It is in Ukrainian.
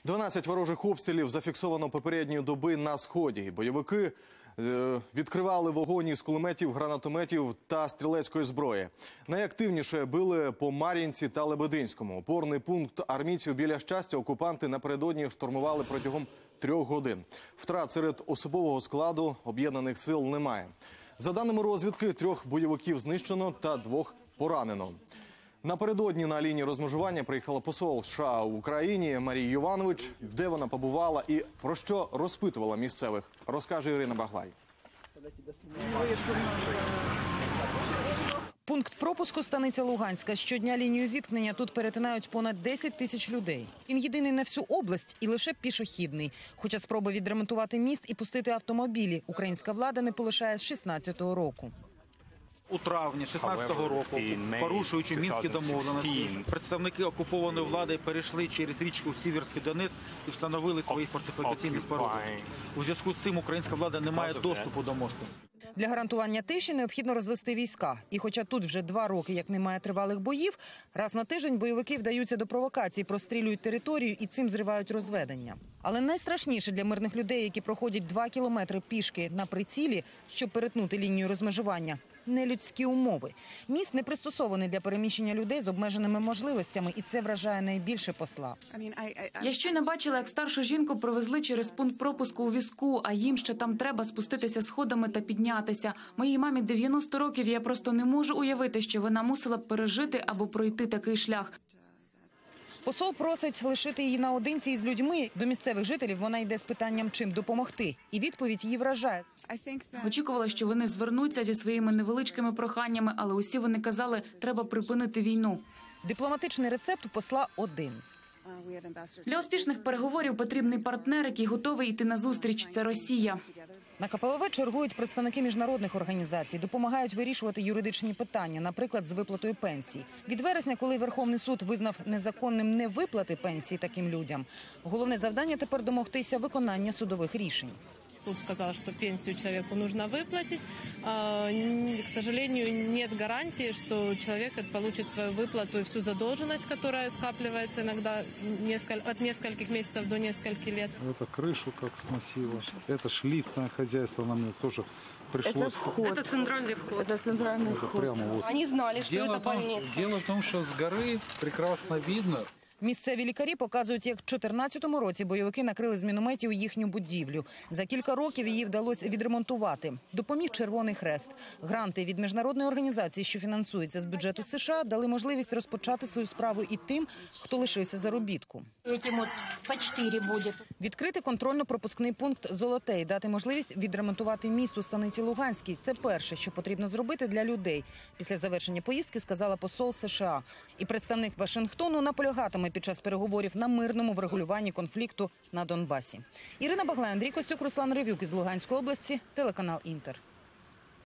12 ворожих обстрілів зафіксовано попередньої доби на Сході. Бойовики відкривали вогонь із кулеметів, гранатометів та стрілецької зброї. Найактивніше били по Мар'їнці та Лебединському. Опорний пункт армійців біля Щастя окупанти напередодні штурмували протягом 3 годин. Втрат серед особового складу об'єднаних сил немає. За даними розвідки, 3 бойовиків знищено та 2 поранено. Напередодні на лінії розмежування приїхала посол США в Україні Марія Йованович. Де вона побувала і про що розпитувала місцевих, розкаже Ірина Баглай. Пункт пропуску – станиця Луганська. Щодня лінію зіткнення тут перетинають понад 10 тисяч людей. Він єдиний на всю область і лише пішохідний. Хоча спроби відремонтувати міст і пустити автомобілі українська влада не полишає з 16-го року. У травні 16-го року, порушуючи мінські домовленості, представники окупованої влади перейшли через річку Сіверський Донець і встановили свої фортифікаційні споруди. У зв'язку з цим українська влада не має доступу до мосту. Для гарантування тиші необхідно розвести війська. І хоча тут вже 2 роки, як немає тривалих боїв, раз на тиждень бойовики вдаються до провокацій, прострілюють територію і цим зривають розведення. Але найстрашніше для мирних людей, які проходять 2 кілометри пішки на прицілі, щоб перетнути лінію розмежування – нелюдські умови. Міст не пристосований для переміщення людей з обмеженими можливостями, і це вражає найбільше посла. Я щойно бачила, як старшу жінку провезли через пункт пропуску у візку, а їм ще там треба спуститися сходами та піднятися. Моїй мамі 90 років, я просто не можу уявити, що вона мусила б пережити або пройти такий шлях. Посол просить лишити її наодинці із людьми. До місцевих жителів вона йде з питанням, чим допомогти. І відповідь її вражає. Очікувала, що вони звернуться зі своїми невеличкими проханнями, але усі вони казали, треба припинити війну. Дипломатичний рецепт посла один. Для успішних переговорів потрібний партнер, який готовий йти назустріч – це Росія. На КПВВ чергують представники міжнародних організацій, допомагають вирішувати юридичні питання, наприклад, з виплатою пенсій. Від вересня, коли Верховний суд визнав незаконним невиплати пенсії таким людям, головне завдання тепер домогтися виконання судових рішень. Суд сказал, что пенсию человеку нужно выплатить. К сожалению, нет гарантии, что человек получит свою выплату и всю задолженность, которая скапливается иногда от нескольких месяцев до нескольких лет. Это крышу как сносило. Это ж лифтное хозяйство нам тоже пришлось. Это вход. Это центральный вход. Это центральный вход. Прямо вот. Они знали, что это больница. Дело в том, что с горы прекрасно видно. Місцеві лікарі показують, як в 2014 році бойовики накрили з мінометів їхню будівлю. За кілька років її вдалося відремонтувати. Допоміг Червоний Хрест. Гранти від міжнародної організації, що фінансується з бюджету США, дали можливість розпочати свою справу і тим, хто лишився заробітку. Відкрити контрольно-пропускний пункт «Золотей», дати можливість відремонтувати міст у станиці Луганській – це перше, що потрібно зробити для людей. Після завершення поїздки сказала посол США. І представник Вашингтону наполягатиме під час переговорів на мирному врегулюванні конфлікту на Донбасі. Ірина Баглай, Андрій Костюк, Руслан Ревюк із Луганської області, телеканал «Інтер».